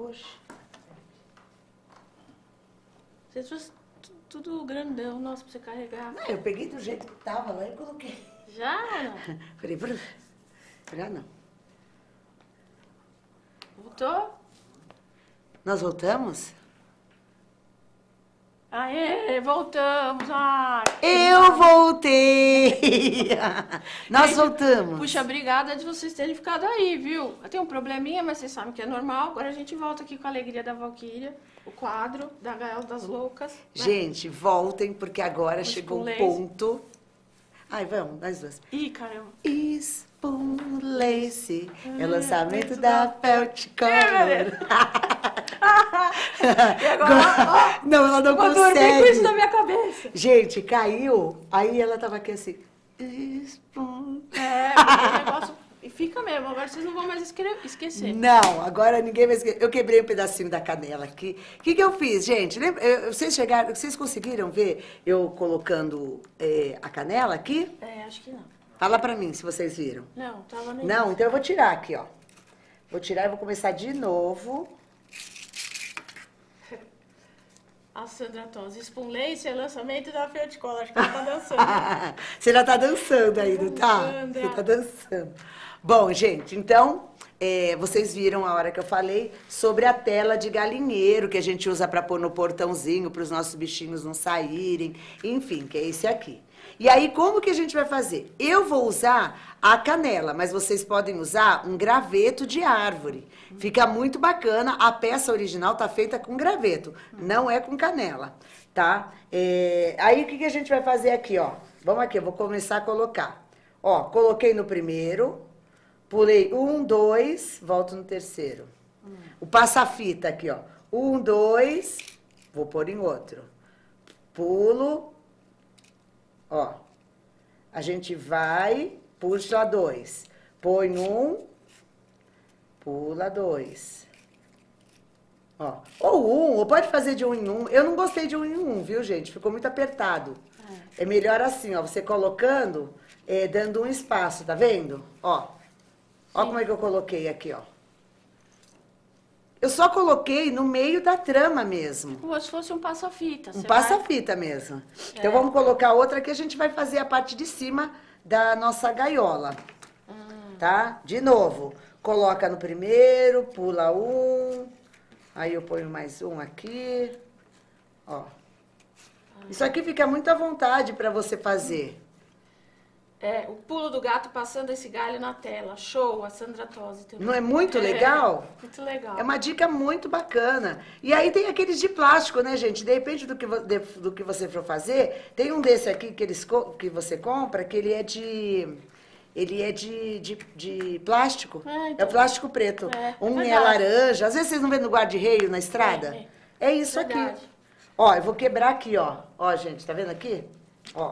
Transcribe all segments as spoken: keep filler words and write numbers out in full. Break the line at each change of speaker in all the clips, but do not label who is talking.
Oxe. Você trouxe tudo grandão, nossa, pra você carregar.
Não, eu peguei do jeito que tava lá e coloquei.
Já ou não?
Falei, já não.
Voltou?
Nós voltamos?
Aê, voltamos! Ai,
Eu voltei! Nós
gente,
voltamos.
Puxa, obrigada de vocês terem ficado aí, viu? Tem um probleminha, mas vocês sabem que é normal. Agora a gente volta aqui com a alegria da Valquíria, o quadro da Gaiola das Loucas. Né?
Gente, voltem, porque agora
Os
chegou o
pulês.
ponto. Ai, vamos, nós duas.
Ih, caramba.
Spoon Lace é o lançamento da Felt Color.
E agora, ó,
Não, ela não
eu dormi com isso na
consegue.
minha cabeça.
Gente, caiu. Aí ela tava aqui assim. Spoon.
É, porque o negócio... E fica mesmo, agora vocês não vão mais esque- esquecer.
Não, agora ninguém vai esquecer. Eu quebrei um pedacinho da canela aqui. O que, que eu fiz, gente? Lembra, eu- vocês chegaram, vocês conseguiram ver eu colocando eh, a canela aqui?
É, acho que não.
Fala pra mim se vocês viram.
Não, tava nem...
Não, então eu vou tirar aqui, ó. Vou tirar e vou começar de novo.
A Sandra Tosi, Spoon Lace é lançamento da Fiat Cola, acho que ela tá dançando.
Você já tá dançando aí, não tá?
Sandra.
Você tá dançando. Bom, gente, então, é, vocês viram a hora que eu falei sobre a tela de galinheiro que a gente usa para pôr no portãozinho, para os nossos bichinhos não saírem, enfim, que é esse aqui. E aí, como que a gente vai fazer? Eu vou usar a canela, mas vocês podem usar um graveto de árvore. Fica muito bacana. A peça original tá feita com graveto, não é com canela, tá? É, aí, o que, que a gente vai fazer aqui, ó? Vamos aqui, eu vou começar a colocar. Ó, coloquei no primeiro, pulei um, dois, volto no terceiro. O passa-fita aqui, ó. Um, dois, vou pôr em outro. Pulo. Ó, a gente vai, puxa dois, põe um, pula dois. Ó, ou um, ou pode fazer de um em um. Eu não gostei de um em um, viu, gente? Ficou muito apertado. É, é melhor assim, ó, você colocando, é, dando um espaço, tá vendo? Ó, ó como é que eu coloquei aqui, ó. Eu só coloquei no meio da trama mesmo.
Como se fosse um passa-fita.
Um
você
passa-fita mesmo. Então,
É.
vamos colocar outra que a gente vai fazer a parte de cima da nossa gaiola. Tá? De novo, coloca no primeiro, pula um. Aí eu ponho mais um aqui. Ó. Isso aqui fica muito à vontade para você fazer.
É, o pulo do gato passando esse galho na tela. Show, a Sandra Tosi também.
Não é muito legal?
Muito legal.
É uma dica muito bacana. E aí tem aqueles de plástico, né, gente? Depende do que, vo- de- do que você for fazer. Tem um desse aqui que, eles, co- que você compra, que ele é de... Ele é de, de, de plástico.
Ah, então.
É plástico preto.
É, é
um é
verdade.
laranja. Às vezes vocês não vêem no guarda-reio na estrada?
É,
É, isso
Verdade.
aqui. Ó, eu vou quebrar aqui, ó. Ó, gente, tá vendo aqui? Ó.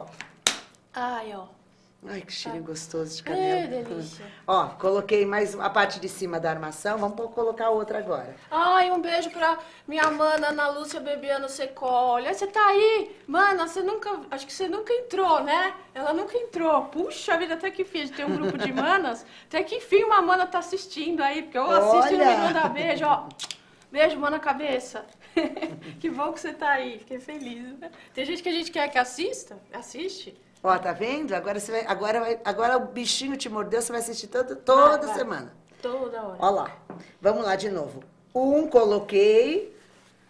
Ai, ó.
Ai, que cheirinho gostoso de
É,
canela.
delícia.
Ó, coloquei mais a parte de cima da armação. Vamos pô- colocar outra agora.
Ai, um beijo pra minha mana Ana Lúcia Bebiano Secolha. Você tá aí? Mana, você nunca... Acho que você nunca entrou, né? Ela nunca entrou. Puxa vida, até que enfim. A gente tem um grupo de manas. Até que enfim uma mana tá assistindo aí. Porque eu assisto e não me
Olha!
manda beijo, ó. Beijo, mana cabeça. Que bom que você tá aí. Fiquei feliz. Né? Tem gente que a gente quer que assista. Assiste.
Ó, tá vendo? Agora, você vai, agora, vai, agora o bichinho te mordeu, você vai assistir todo, toda
Vai, vai.
semana.
Toda hora.
Ó lá. Vamos lá de novo. Um, coloquei.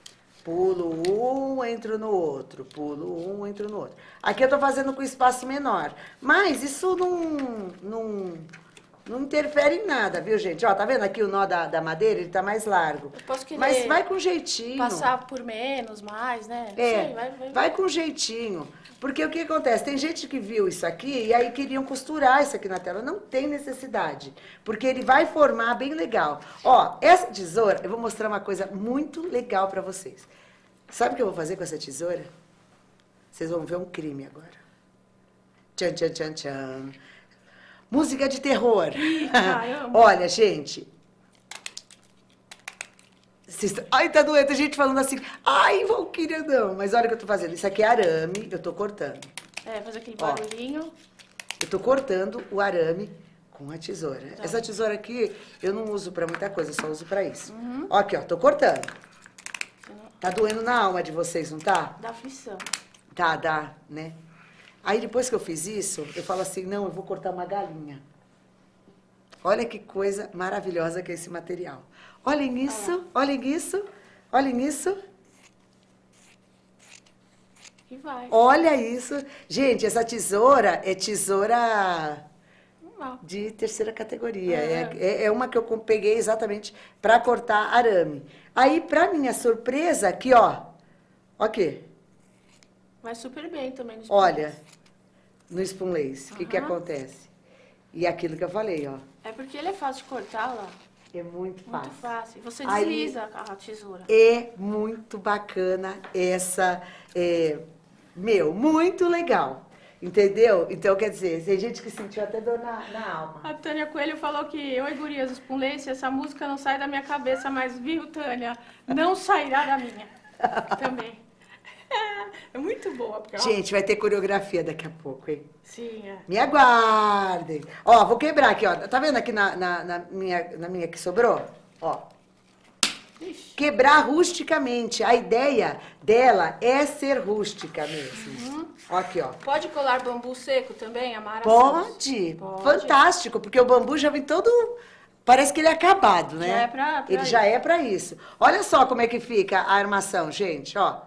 Pulo um, entro no outro. Pulo um, entro no outro. Aqui eu tô fazendo com espaço menor. Mas isso não, não, não interfere em nada, viu, gente? Ó, tá vendo aqui o nó da, da madeira? Ele tá mais largo.
Eu posso querer
Mas vai com jeitinho.
Passar por menos, mais, né? Não
É,
sei, vai, vai,
vai com jeitinho. Porque o que acontece? Tem gente que viu isso aqui e aí queriam costurar isso aqui na tela. Não tem necessidade. Porque ele vai formar bem legal. Ó, essa tesoura, eu vou mostrar uma coisa muito legal pra vocês. Sabe o que eu vou fazer com essa tesoura? Vocês vão ver um crime agora. Tchan, tchan, tchan, tchan. Música de terror.
caramba.
Olha, gente... Vocês tão- Ai, tá doendo. A gente falando assim, ai, Valquíria, não. Mas olha o que eu tô fazendo. Isso aqui é arame, eu tô cortando.
É, fazer aquele
Ó.
barulhinho.
Eu tô cortando o arame Com a tesoura.
Tá.
Essa tesoura aqui, eu não uso pra muita coisa, eu só uso pra isso.
Uhum.
Ó, aqui, ó, tô cortando.
Senão
Tá doendo na alma de vocês, não tá?
dá aflição.
Tá, dá, né? Aí depois que eu fiz isso, eu falo assim, não, eu vou cortar uma galinha. Olha que coisa maravilhosa que é esse material. Olhem isso, olhem isso, olhem isso.
E vai.
Olha isso. Gente, essa tesoura é tesoura
Normal.
de terceira categoria.
É.
É, é, é uma que eu com- peguei exatamente para cortar arame. Aí, para minha surpresa, aqui, ó. Ó aqui.
Vai super bem também nos
Olha, no spoon lace, o que que
Aham.
acontece? E aquilo que eu falei, ó.
É porque ele é fácil de cortar, lá.
É muito
Muito
fácil.
fácil. Você
Aí-
desliza a tesoura.
É muito bacana essa. é, meu, muito legal. Entendeu? Então, quer dizer, tem gente que sentiu até dor na, na alma.
A Tânia Coelho falou que, oi gurias, os Punlace, essa música não sai da minha cabeça, mas viu, Tânia? Não sairá da minha. Também. É muito boa. Porque, ó,
Gente, vai ter coreografia daqui a pouco, hein?
sim, é.
Me aguardem. Ó, vou quebrar aqui, ó. Tá vendo aqui na, na, na minha, na minha que sobrou? Ó.
Ixi.
Quebrar rusticamente. A ideia dela é ser rústica mesmo.
Uhum.
Ó aqui, ó.
Pode colar bambu seco também, Amara?
Pode.
Pode.
Fantástico, porque o bambu já vem todo... Parece que ele é acabado, né?
Já é pra- pra
Ele
isso.
já é pra isso. Olha só como é que fica a armação, gente, ó.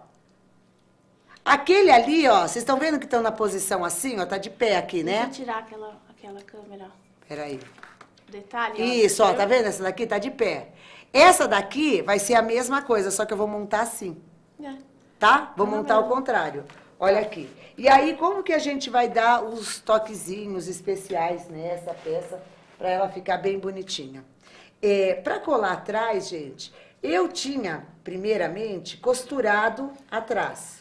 Aquele ali, ó, vocês estão vendo que estão na posição assim, ó, tá de pé aqui,
Deixa
né?
eu tirar aquela, aquela câmera.
Peraí.
Detalhe, ó.
Isso, ó,
Viu?
tá vendo? Essa daqui tá de pé. Essa daqui vai ser a mesma coisa, só que eu vou montar assim,
É.
tá? Vou
Ah,
montar ao
mesmo.
contrário. Olha aqui. E aí, como que a gente vai dar os toquezinhos especiais nessa peça pra ela ficar bem bonitinha? É, pra colar atrás, gente, eu tinha, primeiramente, costurado atrás.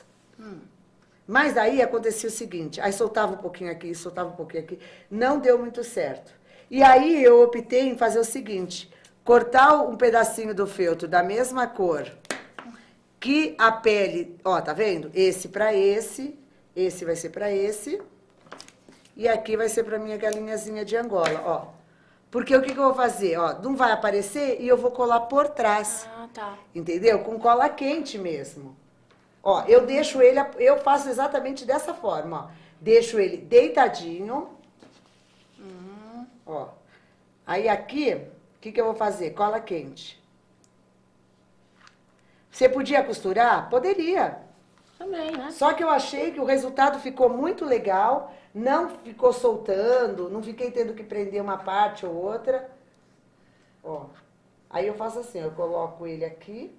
Mas aí acontecia o seguinte, aí soltava um pouquinho aqui, soltava um pouquinho aqui, não deu muito certo. E aí eu optei em fazer o seguinte, cortar um pedacinho do feltro da mesma cor que a pele, ó, tá vendo? Esse pra esse, esse vai ser pra esse, e aqui vai ser pra minha galinhazinha de Angola, ó. Porque o que, que eu vou fazer? Ó, não vai aparecer e eu vou colar por trás,
Ah, tá.
entendeu? Com cola quente mesmo. Ó, eu deixo ele, eu faço exatamente dessa forma, ó. Deixo ele deitadinho. Ó. Aí aqui, o que, que eu vou fazer? Cola quente. Você podia costurar? Poderia.
Também, né?
Só que eu achei que o resultado ficou muito legal, não ficou soltando, não fiquei tendo que prender uma parte ou outra. Ó. Aí eu faço assim, eu coloco ele aqui.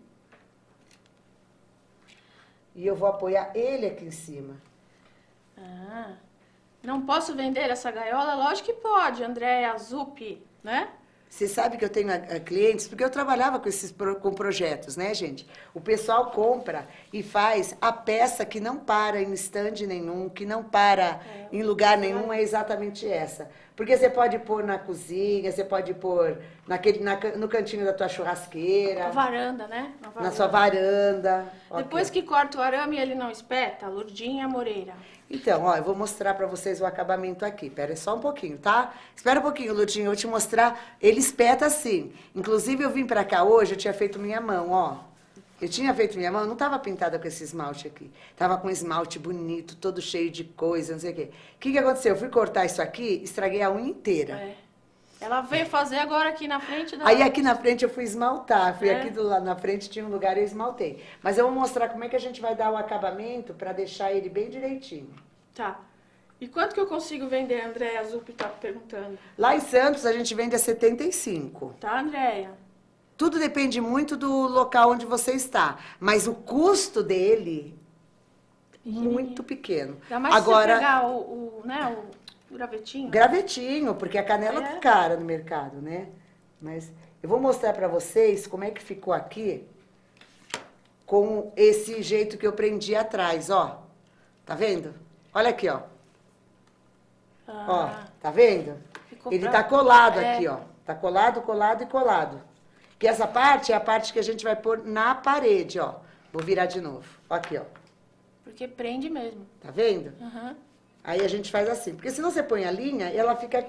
E eu vou apoiar ele aqui em cima.
Ah. Não posso vender essa gaiola? Lógico que pode, Andréa Zuppi, né?
Você sabe que eu tenho a, a clientes, porque eu trabalhava com esses pro- com projetos, né, gente? O pessoal compra e faz a peça que não para em stand nenhum, que não para
É,
em lugar nenhum, é exatamente essa. Porque você pode pôr na cozinha, você pode pôr naquele, na ca- no cantinho da tua churrasqueira,
Na varanda, né? Na
na sua varanda. Ó,
Depois
aqui, ó.
que corta o arame, ele não espeta? Lurdinha Moreira.
Então, ó, eu vou mostrar pra vocês o acabamento aqui. Pera aí só um pouquinho, tá? Espera um pouquinho, Ludinho, eu vou te mostrar. Ele espeta assim. Inclusive, eu vim pra cá hoje, eu tinha feito minha mão, ó. Eu tinha feito minha mão, não tava pintada com esse esmalte aqui. Tava com esmalte bonito, todo cheio de coisa, não sei o quê. O que que aconteceu? Eu fui cortar isso aqui, estraguei a unha inteira.
É. Ela veio fazer agora aqui na frente da...
Aí aqui na frente eu fui esmaltar, fui
É?
aqui do lado na frente, tinha um lugar e eu esmaltei. Mas eu vou mostrar como é que a gente vai dar o acabamento pra deixar ele bem direitinho.
Tá. E quanto que eu consigo vender, Andréa Zuppi tá perguntando?
Lá em Santos a gente vende a setenta e cinco.
Tá, Andréia?
Tudo depende muito do local onde você está, mas o custo dele muito pequeno.
Dá mais se você
Agora,
pegar o, o, né, o gravetinho.
gravetinho, porque a canela
É.
tá cara no mercado, né? Mas eu vou mostrar pra vocês como é que ficou aqui com esse jeito que eu prendi atrás, ó. Tá vendo? Olha aqui, ó.
Ah,
Ó, tá vendo?
ficou
Ele
pra-
tá colado
É.
aqui, ó. Tá colado, colado e colado. Que essa parte é a parte que a gente vai pôr na parede, ó. Vou virar de novo. Ó aqui, ó.
Porque prende mesmo.
Tá vendo?
Aham.
Aí a gente faz assim. Porque senão você põe a linha e ela fica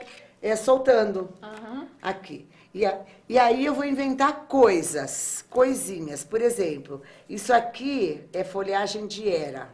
é, soltando
Uhum.
aqui. E, a, e aí eu vou inventar coisas, coisinhas. Por exemplo, isso aqui é folhagem de era.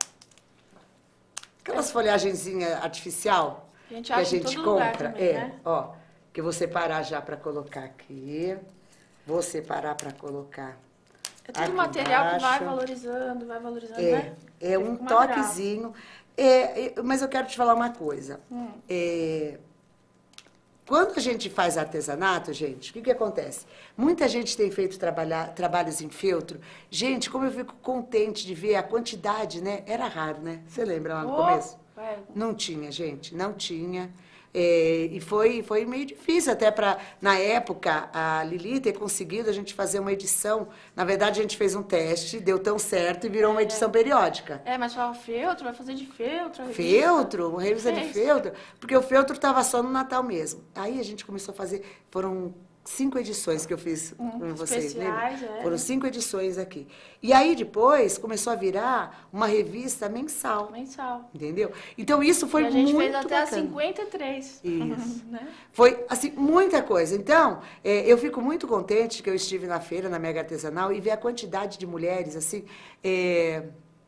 Aquelas folhagenzinhas artificial
A gente
que a
acha em
gente
todo lugar
compra.
também,
É,
né?
ó, que eu vou separar já para colocar aqui. Vou separar para colocar
É tudo
aqui
material que vai
embaixo.
valorizando, vai valorizando,
É,
né?
é
Porque
um
fica uma
toquezinho. É, é, mas eu quero te falar uma coisa.
Hum.
É, quando a gente faz artesanato, gente, o que, que acontece? Muita gente tem feito trabalhar, trabalhos em feltro. Gente, como eu fico contente de ver a quantidade, né? Era raro, né? Você lembra lá no
Oh,
começo?
é.
Não tinha, gente, não tinha. É, e foi, foi meio difícil até para, na época, a Lili ter conseguido a gente fazer uma edição. Na verdade, a gente fez um teste, deu tão certo e virou uma edição periódica.
É, mas fala feltro, vai fazer de feltro. a revista.
Feltro, uma revista de
Fez.
feltro, porque o feltro estava só no Natal mesmo. Aí a gente começou a fazer, foram cinco edições que eu fiz com vocês, lembra?
especiais, é.
Foram cinco edições aqui. E aí depois começou a virar uma revista mensal,
Mensal.
entendeu? Então isso foi
E a gente
muito
fez até a
bacana.
cinquenta e três.
Isso.
Né?
Foi, assim, muita coisa. Então, é, eu fico muito contente que eu estive na feira, na Mega Artesanal, e ver a quantidade de mulheres, assim, é,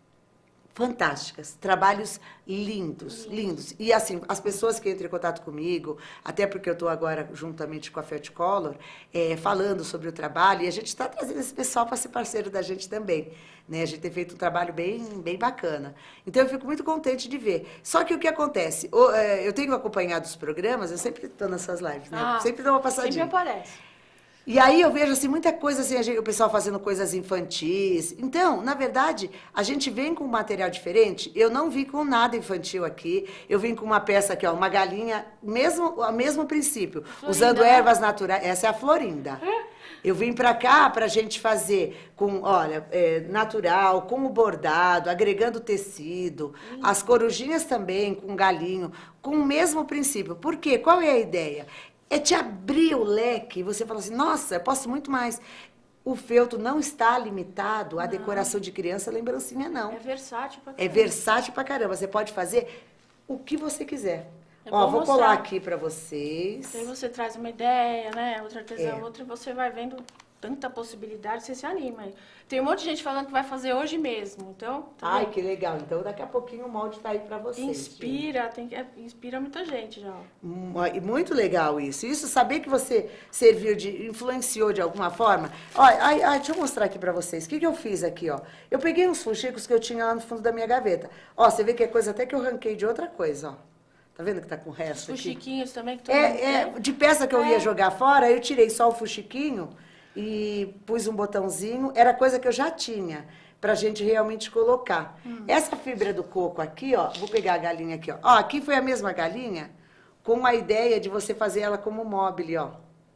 fantásticas, trabalhos lindos, lindos. E assim, as pessoas que entram em contato comigo, até porque eu estou agora juntamente com a Felt Color, é, falando sobre o trabalho, e a gente está trazendo esse pessoal para ser parceiro da gente também. Né? A gente tem feito um trabalho bem, bem bacana. Então eu fico muito contente de ver. Só que o que acontece? O, é, eu tenho acompanhado os programas, eu sempre estou nas suas lives, né?
Ah,
sempre dou uma passadinha.
Sempre aparece.
E aí eu vejo assim, muita coisa, assim, a gente- o pessoal fazendo coisas infantis. Então, na verdade, a gente vem com um material diferente. Eu não vim com nada infantil aqui. Eu vim com uma peça aqui, ó, uma galinha, mesmo, o mesmo princípio,
Florinda,
usando
né?
ervas naturais. Essa é a Florinda. Eu vim pra cá pra gente fazer com, olha, é, natural, com o bordado, agregando tecido, as corujinhas também com galinho, com o mesmo princípio. Por quê? Qual é a ideia? É te abrir o leque, você fala assim, nossa, eu posso muito mais. O feltro não está limitado à decoração de criança, lembrancinha não.
É versátil pra
É
caramba.
versátil pra caramba, você pode fazer o que você quiser.
É
Ó,
bom
vou
mostrar.
colar aqui pra vocês.
Aí você traz uma ideia, né? Outra artesã,
É.
outra, e você vai vendo tanta possibilidade, você se anima. Tem um monte de gente falando que vai fazer hoje mesmo. Então, tá
Ai,
vendo?
que legal. Então, daqui a pouquinho o molde tá aí pra vocês. gente.
Inspira, tem, que- é, inspira muita gente já. ó.
Hum, E muito legal isso. Isso, saber que você serviu de, influenciou de alguma forma. Olha, ai, ai, deixa eu mostrar aqui pra vocês. O que, que eu fiz aqui, ó? Eu peguei uns fuxicos que eu tinha lá no fundo da minha gaveta. Ó, você vê que é coisa até que eu ranquei de outra coisa, ó. Tá vendo que tá com o resto
Os
aqui?
chiquinhos também, que todo mundo
É, é,
tem.
de peça que eu
É.
ia jogar fora, eu tirei só o fuxiquinho e pus um botãozinho. Era coisa que eu já tinha pra gente realmente colocar.
Hum.
Essa fibra do coco aqui, ó, vou pegar a galinha aqui, ó. Ó, aqui foi a mesma galinha com a ideia de você fazer ela como mobile, ó.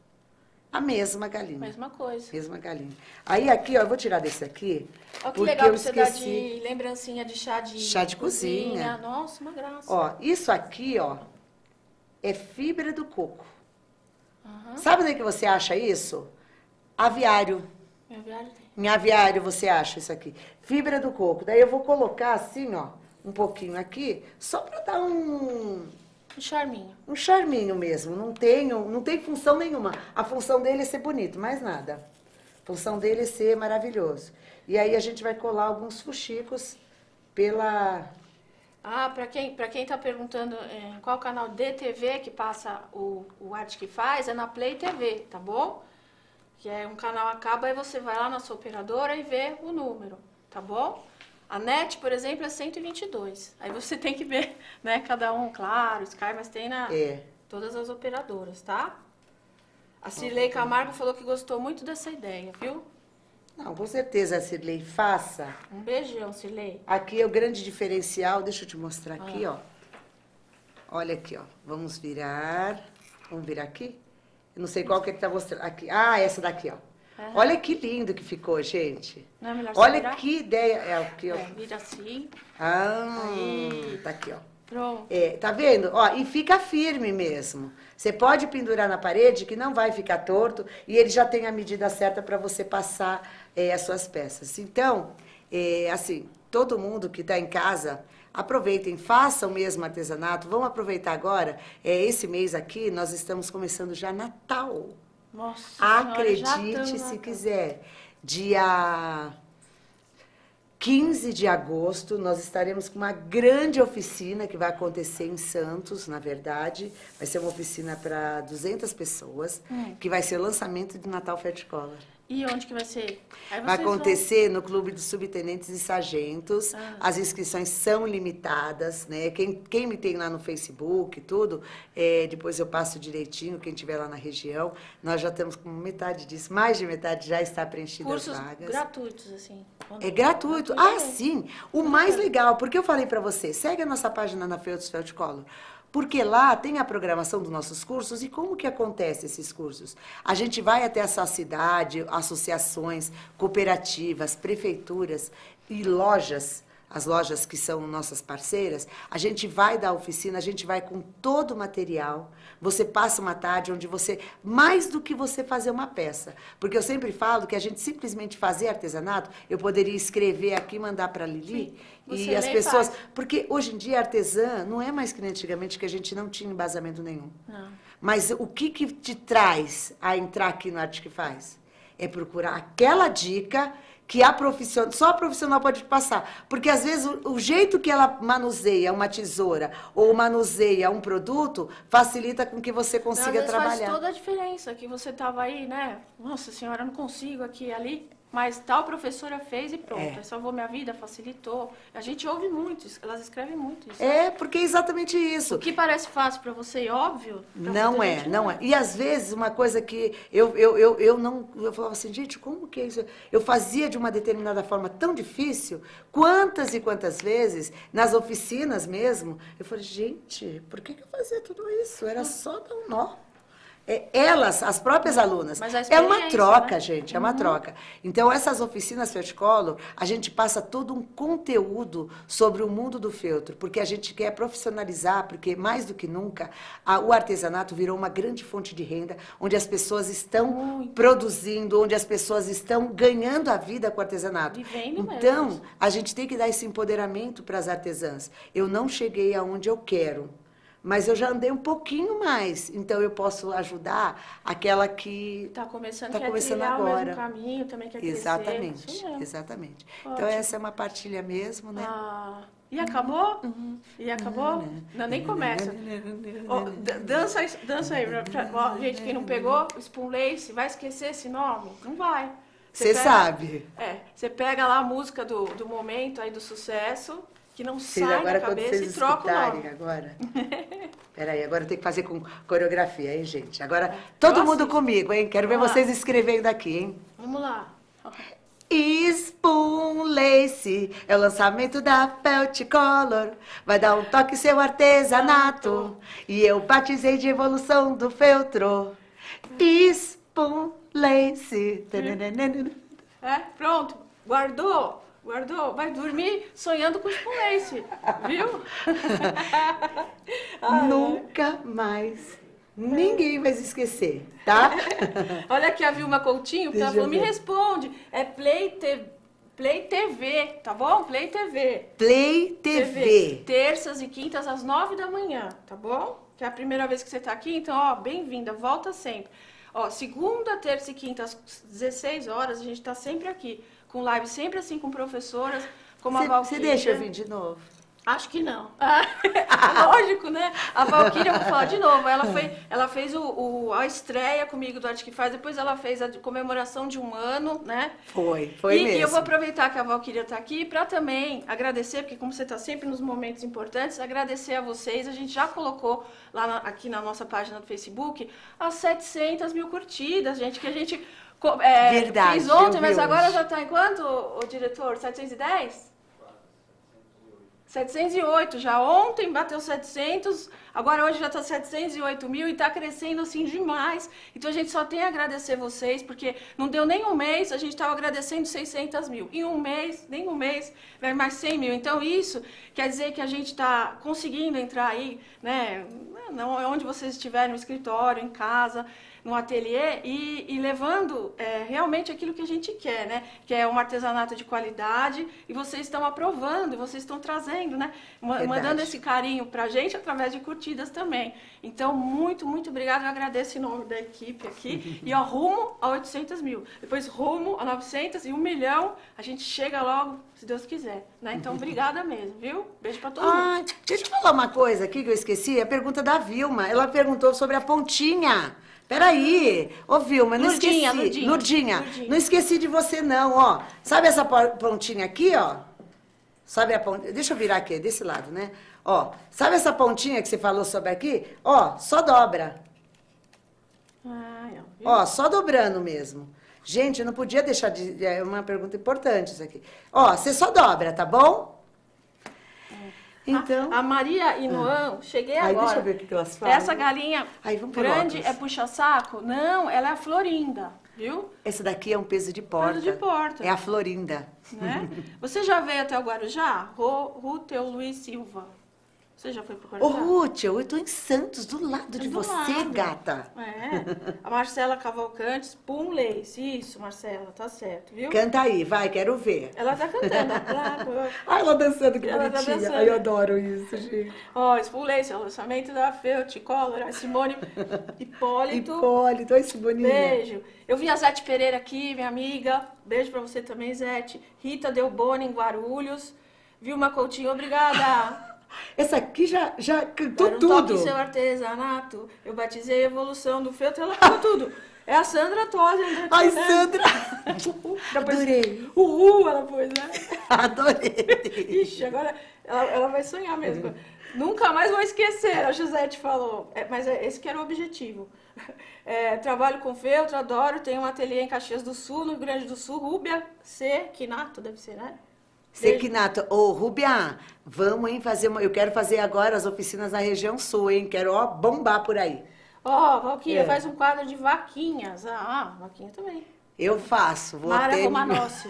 A mesma galinha.
Mesma coisa.
Mesma galinha. Aí aqui, ó, eu vou tirar desse aqui,
Olha que
porque
legal
eu
pra você dar
esqueci.
de lembrancinha de chá de,
Chá de cozinha.
Nossa, uma graça.
Ó, isso aqui, ó, é fibra do coco.
Aham.
Sabe onde é que você acha isso? Aviário.
Minha viagem tem.
Em aviário você acha isso aqui. Fibra do coco. Daí eu vou colocar assim, ó, um pouquinho aqui, só para dar um,
Um charminho.
um charminho mesmo. Não tenho, não tem função nenhuma. A função dele é ser bonito, mais nada. A função dele é ser maravilhoso. E aí a gente vai colar alguns fuxicos pela...
Ah, pra quem, pra quem tá perguntando é, qual canal de T V que passa o, o Arte que Faz, é na Play T V, tá bom? Que é um canal acaba, aí você vai lá na sua operadora e vê o número, tá bom? A NET, por exemplo, é cento e vinte e dois. Aí você tem que ver, né, cada um, claro, Sky, mas tem na
É.
todas as operadoras, tá? A Cirlei Camargo falou que gostou muito dessa ideia, viu?
Não, com certeza, Cirlei, faça.
Um beijão, Cirlei.
Aqui é o grande diferencial, deixa eu te mostrar aqui,
Ah.
ó. Olha aqui, ó. Vamos virar. Vamos virar aqui? Eu não sei qual que é que tá mostrando. Aqui. Ah, essa daqui, ó.
Aham.
Olha que lindo que ficou, gente.
Não é melhor você
Olha
virar?
que ideia. É aqui, ó.
É, vira assim.
Ah,
Aí.
tá aqui, ó.
Pronto.
É, tá vendo? Ó, e fica firme mesmo. Você pode pendurar na parede que não vai ficar torto e ele já tem a medida certa para você passar é, as suas peças. Então, é, assim, todo mundo que está em casa, aproveitem, façam mesmo artesanato. Vamos aproveitar agora, é, esse mês aqui, nós estamos começando já Natal.
Nossa senhora,
Acredite
já
se quiser. Dia quinze de agosto, nós estaremos com uma grande oficina que vai acontecer em Santos, na verdade. Vai ser uma oficina para duzentas pessoas, hum. que vai ser o lançamento de Natal Ferticolor.
E onde que vai ser? Aí
vai acontecer
vão...
no Clube dos Subtenentes e Sargentos. Ah. As inscrições são limitadas, né? Quem, quem me tem lá no Facebook e tudo, é, depois eu passo direitinho, quem estiver lá na região. Nós já estamos com metade disso, mais de metade já está preenchida as vagas.
Cursos gratuitos, assim?
É gratuito? Ah, sim! O mais legal, porque eu falei para você, segue a nossa página na Feltz Ferticolor. Porque lá tem a programação dos nossos cursos e como que acontece esses cursos? A gente vai até a sua cidade, associações, cooperativas, prefeituras e lojas, as lojas que são nossas parceiras, a gente vai dar oficina, a gente vai com todo o material, você passa uma tarde onde você, mais do que você fazer uma peça, porque eu sempre falo que a gente simplesmente fazer artesanato, eu poderia escrever aqui, mandar para a Lili, sim, e as pessoas, faz. Porque hoje em dia artesã não é mais que nem antigamente, que a gente não tinha embasamento nenhum. Não. Mas o que que te traz a entrar aqui no Arte que Faz? É procurar aquela dica que a profissional, só a profissional pode passar. Porque, às vezes, o, o jeito que ela manuseia uma tesoura ou manuseia um produto facilita com que você consiga
às vezes
trabalhar.
Faz toda a diferença, que você estava aí, né? Nossa senhora, eu não consigo aqui e ali. Mas tal professora fez e pronto, é. salvou minha vida, facilitou. A gente ouve muito, elas escrevem muito isso.
É, porque é exatamente isso.
O que parece fácil para você e óbvio...
Não é, gente, não é. E às vezes uma coisa que eu, eu, eu, eu não... Eu falava assim, gente, como que é isso? Eu fazia de uma determinada forma tão difícil, quantas e quantas vezes, nas oficinas mesmo, eu falei, gente, por que, que eu fazia tudo isso? Era só dar um nó. É, elas, as próprias alunas, é uma troca, né? gente, é uma uhum. troca. Então, essas oficinas Ferticolor, a gente passa todo um conteúdo sobre o mundo do feltro, porque a gente quer profissionalizar, porque mais do que nunca, a, o artesanato virou uma grande fonte de renda, onde as pessoas estão Muito. produzindo, onde as pessoas estão ganhando a vida com o artesanato. Então, mesmo. a gente tem que dar esse empoderamento para as artesãs. Eu não cheguei aonde eu quero, mas eu já andei um pouquinho mais, então eu posso ajudar aquela que
está começando,
tá
quer
começando
trilhar
agora.
O mesmo caminho, também quer
exatamente,
crescer.
Exatamente. Ótimo. Então essa é uma partilha mesmo, né?
Ah, e acabou? Uhum. E acabou? Não, nem começa. Oh, dança, dança aí, pra, ó, gente, quem não pegou, Spoon Lace, vai esquecer esse nome? Não vai.
Você sabe.
É, você pega lá a música do, do momento aí do sucesso, que não
Vocês
sai
agora,
da cabeça
quando vocês
e troca o nome.
Agora. Peraí, agora eu tenho que fazer com coreografia, hein, gente? Agora, todo eu mundo assisto. comigo, hein? Quero Vamos ver lá. vocês escrevendo aqui, hein?
Vamos lá.
Spoon Lace é o lançamento da Ferticolor. Vai dar um toque em seu artesanato. E eu batizei de evolução do feltro. Spoon Lace.
É, pronto. Guardou? Guardou? Vai dormir sonhando com Spoon Lace, viu?
Nunca mais. Ninguém vai se esquecer, tá?
Olha aqui a Vilma Coutinho, que ela falou, me responde. É Play T V. Play T V, tá bom? Play T V.
Play T V. T V.
Terças e quintas às nove da manhã, tá bom? Que é a primeira vez que você tá aqui, então, ó, bem-vinda, volta sempre. Ó, segunda, terça e quinta às dezesseis horas, a gente tá sempre aqui. Com live sempre assim, com professoras, como
cê,
a Valquíria.
Você deixa eu vir de novo?
Acho que não. Lógico, né? A Valquíria, eu vou falar de novo, ela, foi, ela fez o, o, a estreia comigo do Arte que Faz, depois ela fez a comemoração de um ano, né?
Foi, foi
e,
mesmo.
E eu vou aproveitar que a Valquíria está aqui para também agradecer, porque como você está sempre nos momentos importantes, agradecer a vocês. A gente já colocou lá na, aqui na nossa página do Facebook as setecentas mil curtidas, gente, que a gente... É,
Verdade.
Fiz ontem, mas agora hoje. já está em quanto, o, o diretor? setecentos e dez? setecentos e oito, já ontem bateu setecentos, agora hoje já está setecentos e oito mil e está crescendo assim demais. Então a gente só tem a agradecer vocês, porque não deu nem um mês, a gente estava agradecendo seiscentos mil. Em um mês, nem um mês, vai mais cem mil. Então isso quer dizer que a gente está conseguindo entrar aí, né, não, onde vocês estiverem, no escritório, em casa, no ateliê e, e levando é, realmente aquilo que a gente quer, né? Que é um artesanato de qualidade e vocês estão aprovando, e vocês estão trazendo, né?
Verdade.
Mandando esse carinho pra gente através de curtidas também. Então, muito, muito obrigada. Eu agradeço em nome da equipe aqui. E ó, rumo a oitocentos mil. Depois rumo a novecentos e um milhão. A gente chega logo, se Deus quiser. Né? Então, obrigada mesmo, viu? Beijo pra todo
Ah,
mundo.
deixa eu te falar uma coisa aqui que eu esqueci. A pergunta da Vilma. Ela perguntou sobre a pontinha. Peraí. Ô, Vilma, não
Lurdinha,
esqueci.
Lurdinha.
Lurdinha.
Lurdinha.
Não esqueci de você, não, ó. Sabe essa po- pontinha aqui, ó? Sabe a pontinha? Deixa eu virar aqui, desse lado, né? Ó, sabe essa pontinha que você falou sobre aqui? Ó, só dobra.
Ah, ó, viu?
Ó, só dobrando mesmo. Gente, eu não podia deixar de... É uma pergunta importante isso aqui. Ó, você só dobra, tá bom? Então...
A, a Maria Inoan, cheguei
Ai,
agora.
deixa eu ver o que que elas falam.
Essa galinha
Ai, vamos por
grande
óculos.
é puxa-saco? Não, ela é a Florinda, viu?
Esse daqui é um peso de porta.
Peso de porta.
É a Florinda.
Né? Você já veio até o Guarujá? Ru- Ruteu Luiz Silva. Você já foi pro
Ô,
Guarujá?
Ruth, eu tô em Santos, do lado de
Do
você,
lado.
gata.
É. A Marcela Cavalcantes, Pum Lace. Isso, Marcela, tá certo, viu?
Canta aí, vai, quero ver.
Ela tá cantando. Ela-
Ai, ela dançando, que
Ela tá
bonitinha.
dançando.
Ai, eu adoro isso, gente.
Ó, Spoon Lace, é o lançamento da Felt Color, a Simone Hipólito.
Hipólito, olha esse boninho.
Beijo. Eu vi a Zete Pereira aqui, minha amiga. Beijo pra você também, Zete. Rita Delboni, em Guarulhos. Vilma Coutinho, obrigada.
Essa aqui já, já cantou
Era um toque
tudo.
em seu artesanato. Eu batizei a evolução do feltro. Ela cantou tudo. É a Sandra Tosi. André
Ai,
Tosi.
Sandra.
Depois,
Adorei.
Uhul, ela pôs, né?
Adorei.
Ixi, agora ela, ela vai sonhar mesmo. Nunca mais vou esquecer, a Gisete falou. É, mas é, esse que era o objetivo. É, trabalho com feltro, adoro. Tenho um ateliê em Caxias do Sul, no Rio Grande do Sul. Rúbia C. Quinato, deve ser, né?
Sequinato, ô, Rubia, vamos, hein, fazer uma... Eu quero fazer agora as oficinas na região sul, hein? Quero, ó, bombar por aí.
Ó, oh, Valquíria,
É.
faz um quadro de vaquinhas. Ah, vaquinha também.
Eu faço, vou
Mara
ter...
Romanossi.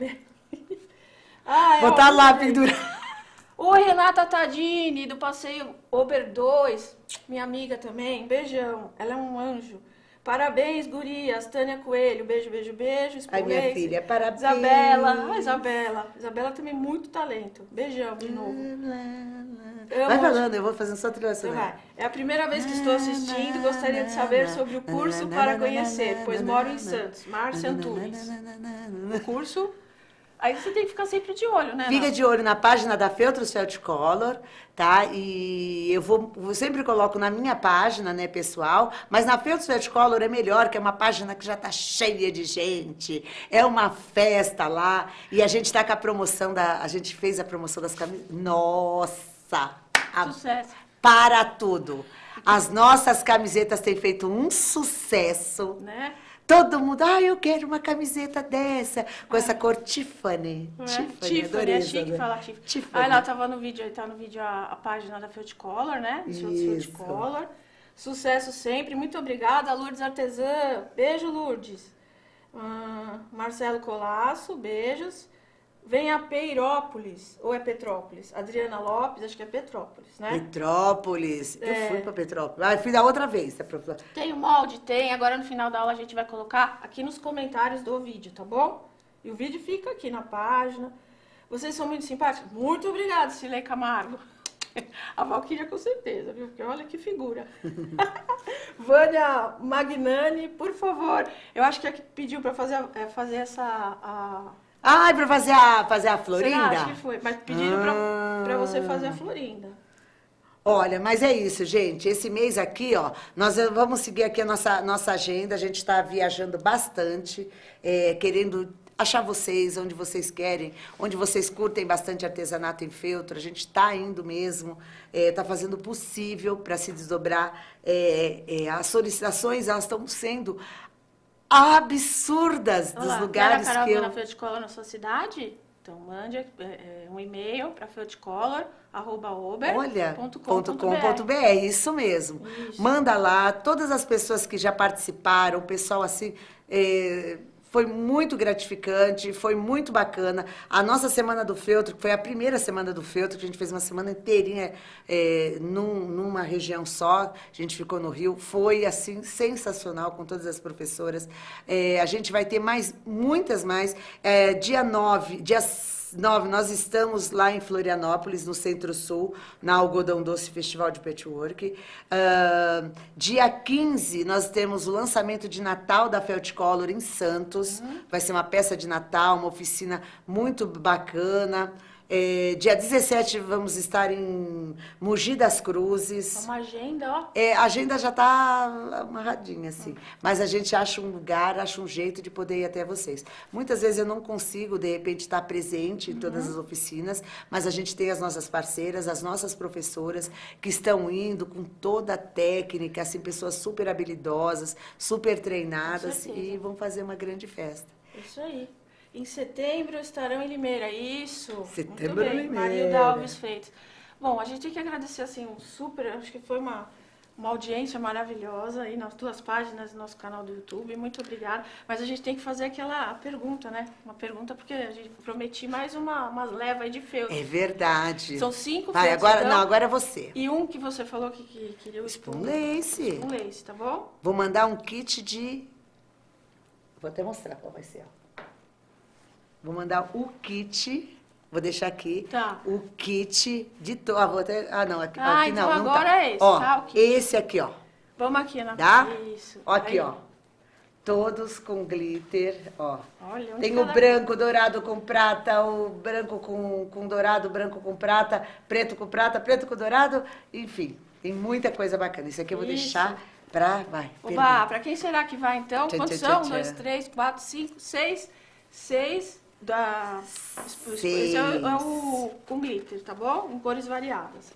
Ah, é,
Vou
ó,
estar lá
também.
pendurada.
Oi, Renata Tadini, do Passeio Ober dois, minha amiga também, beijão, ela é um anjo. Parabéns, gurias, Tânia Coelho, beijo, beijo, beijo.
Ai, minha
Spolês.
filha, parabéns.
Isabela, ah, Isabela, Isabela também muito talento, beijão de novo.
Vai
Amo-
falando, eu vou fazendo só trilha
Você
sonora.
vai. É a primeira vez que estou assistindo, gostaria de saber sobre o curso para conhecer, pois moro em Santos, Márcia Antunes. O curso, aí você tem que ficar sempre de olho, né?
Fica
Nath?
de olho na página da Feltros Felt Color, tá? E eu vou, eu sempre coloco na minha página, né, pessoal, mas na Feltros Felt Color é melhor, que é uma página que já tá cheia de gente, é uma festa lá, e a gente tá com a promoção da, a gente fez a promoção das camisas, nossa! a-
Sucesso.
Para tudo! As nossas camisetas têm feito um sucesso,
Né?
todo mundo, ah, eu quero uma camiseta dessa, com essa cor Tiffany.
Não é?
Tiffany,
Tiffany,
adorei
é
essa,
chique
né?
falar Tiffany.
Tiffany.
Aí lá tava no vídeo, aí tá no vídeo a, a página da Felt Color, né? Dos Feltros Felt
Isso.
Color. Sucesso sempre, muito obrigada, Lourdes Artesã. Beijo, Lourdes. Hum, Marcelo Colasso, beijos. Vem a Peirópolis, ou é Petrópolis? Adriana Lopes, acho que é Petrópolis, né?
Petrópolis. Eu
É.
fui pra Petrópolis. Ah, eu fui da outra vez. Tá? Pra-
Tem o molde? Tem. Agora no final da aula a gente vai colocar aqui nos comentários do vídeo, tá bom? E o vídeo fica aqui na página. Vocês são muito simpáticos. Muito obrigada, Cilei Camargo. A Valquíria com certeza, viu? Porque olha que figura. Vânia Magnani, por favor. Eu acho que é que pediu pra fazer, a- é, fazer essa... A...
Ai, pra fazer a, fazer a
Será?
Florinda?
Acho que foi. Mas pediram pra,
Ah.
pra você fazer a Florinda.
Olha, mas é isso, gente. Esse mês aqui, ó, nós vamos seguir aqui a nossa, nossa agenda. A gente está viajando bastante, é, querendo achar vocês onde vocês querem, onde vocês curtem bastante artesanato em feltro. A gente está indo mesmo, está fazendo o possível para se desdobrar. É, é, as solicitações, elas estão sendo absurdas dos
Olá,
lugares
quer a
que eu...
caravana Feltcolor na sua cidade? Então mande é, é, um e-mail para feltcolor arroba ober
Olha,
ponto
ponto
com
com ponto br, é isso mesmo.
Isso.
Manda lá, todas as pessoas que já participaram, o pessoal assim, é, foi muito gratificante, foi muito bacana. A nossa Semana do Feltro, que foi a primeira Semana do Feltro, que a gente fez uma semana inteirinha é, num, numa região só, a gente ficou no Rio, foi, assim, sensacional com todas as professoras. É, a gente vai ter mais, muitas mais. É, dia nove, dia nove, nós estamos lá em Florianópolis, no Centro-Sul, na Algodão Doce Festival de Patchwork. Uh, dia quinze, nós temos o lançamento de Natal da Feltcolor em Santos. Uhum. Vai ser uma peça de Natal, uma oficina muito bacana. É, dia dezessete, vamos estar em Mogi das Cruzes.
Uma agenda, ó.
É, a agenda já está amarradinha, assim. Mas a gente acha um lugar, acha um jeito de poder ir até vocês. Muitas vezes eu não consigo, de repente, estar presente em todas uhum. as oficinas, mas a gente tem as nossas parceiras, as nossas professoras, que estão indo com toda a técnica, assim, pessoas super habilidosas, super treinadas, e vão fazer uma grande festa.
Isso aí. Em setembro estarão em Limeira, isso.
Setembro em Limeira.
Marilda Alves Freitas. Bom, a gente tem que agradecer, assim, um super, acho que foi uma, uma audiência maravilhosa aí nas tuas páginas, no nosso canal do YouTube. Muito obrigada. Mas a gente tem que fazer aquela pergunta, né? Uma pergunta, porque a gente prometi mais uma, uma leva aí de feltro.
É verdade.
São cinco
Vai,
feltros,
agora,
então,
não, agora é você.
E um que você falou que, que queria o
Spoon Lace.
Spoon Lace, tá bom?
Vou mandar um kit de... Vou até mostrar qual vai ser, ó. Vou mandar o kit, vou deixar aqui,
tá.
o kit de... To... Ah, vou até... ah, não, aqui,
ah,
aqui
então
não, não
agora
tá.
é esse,
ó,
tá? O kit.
Esse aqui, ó.
Vamos aqui na...
Dá?
Isso.
Ó, aqui,
Aí.
ó. Todos com glitter, ó.
Olha, onde
tem
tá
o branco, dourado com prata, o branco com, com dourado, branco com prata, preto com prata, preto com dourado, enfim, tem muita coisa bacana. Isso aqui eu vou
Isso.
deixar pra... Vai,
Oba, pra quem será que vai, então?
Tchá,
Quantos
tchá,
são?
tchá,
Um, dois,
tchá.
três, quatro, cinco, seis, seis da...
Seis.
Esse é o, é o com glitter, tá bom? Em cores variadas.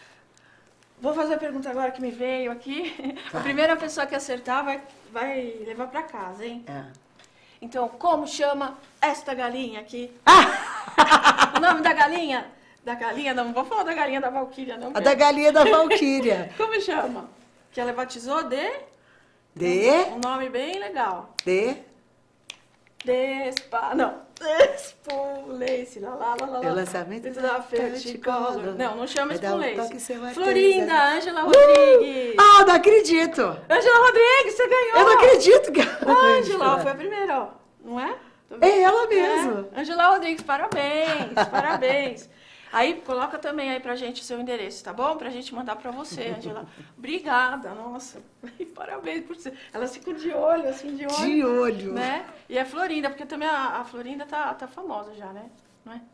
Vou fazer a pergunta agora que me veio aqui.
Vai.
A primeira pessoa que acertar vai, vai levar pra casa, hein?
É.
Então, como chama esta galinha aqui?
Ah!
O nome da galinha? Da galinha, não, não vou falar da galinha da Valquíria, não.
A da galinha da Valquíria.
Como chama? Que ela batizou de...
De?
Um nome bem legal.
De?
Despa... Não. Despulace. Lá, lá, lá, lá.
É o lançamento
Dentro da Feltcolor. Não, não chama
Vai dar um
Spulace.
toque seu artesano.
Florinda, Ângela
Uh!
Rodrigues.
Ah, não acredito.
Ângela Rodrigues, você ganhou.
Eu não acredito que ela
Ângela, foi a primeira, ó. Não é?
É ela mesmo.
É. Ângela Rodrigues, parabéns, parabéns. Aí, coloca também aí pra gente o seu endereço, tá bom? Pra gente mandar pra você, Ângela. Obrigada, nossa. Parabéns por você. Elas ficam de olho, assim, de olho.
De olho.
Né? E é Florinda, porque também a, a Florinda tá, tá famosa já, né? Não é?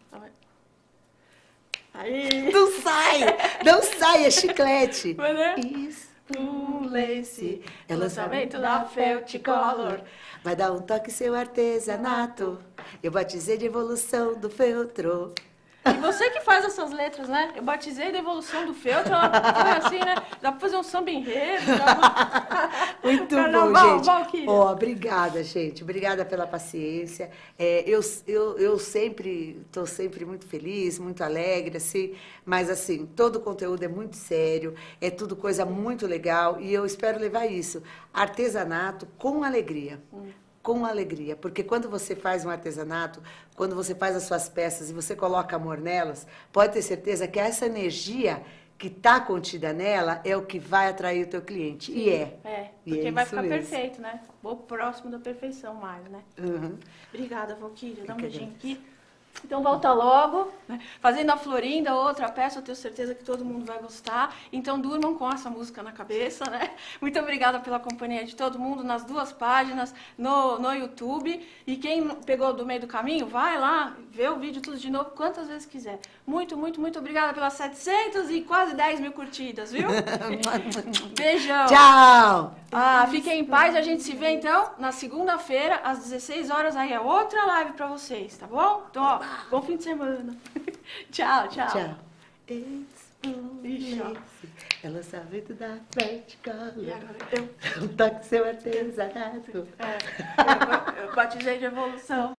Aí.
Não sai, não sai, é chiclete.
Mas, né?
Isso.
Um lace,
É
o lançamento da Feltcolor.
Vai dar um toque seu artesanato. Eu batizei de evolução do feltro.
E você que faz essas letras, né? Eu batizei da evolução do feltro, ela foi assim, né? Dá pra fazer um samba enredo. Dá...
Muito
Carnaval,
bom, gente.
Valquíria.
Ó, obrigada, gente. Obrigada pela paciência. É, eu, eu, eu sempre, estou sempre muito feliz, muito alegre, assim. Mas, assim, todo o conteúdo é muito sério, é tudo coisa muito legal. E eu espero levar isso. Artesanato com alegria. Hum. Com alegria, porque quando você faz um artesanato, quando você faz as suas peças e você coloca amor nelas, pode ter certeza que essa energia que está contida nela é o que vai atrair o teu cliente. Sim, e é.
É,
e
porque
é
vai
isso
ficar
mesmo.
perfeito, né? Ou próximo da perfeição mais, né?
Uhum.
Obrigada, Valquíria. Dá um
que
beijinho
agradeço.
aqui. Então volta logo, né? Fazendo a Florinda, outra peça, eu tenho certeza que todo mundo vai gostar. Então durmam com essa música na cabeça, né? Muito obrigada pela companhia de todo mundo nas duas páginas, no, no YouTube. E quem pegou do meio do caminho, vai lá, vê o vídeo tudo de novo, quantas vezes quiser. Muito, muito, muito obrigada pelas setecentas e quase dez mil curtidas, viu? Beijão.
Tchau.
Ah, fiquem em paz e a gente se vê então na segunda-feira, às dezesseis horas, aí é outra live pra vocês, tá bom? Então, ó, bom fim de semana. Tchau, tchau.
Tchau.
Ixi, ó.
É lançamento da Feltcolor.
E agora eu,
Um toque seu artesanato.
é, eu, eu batizei de evolução.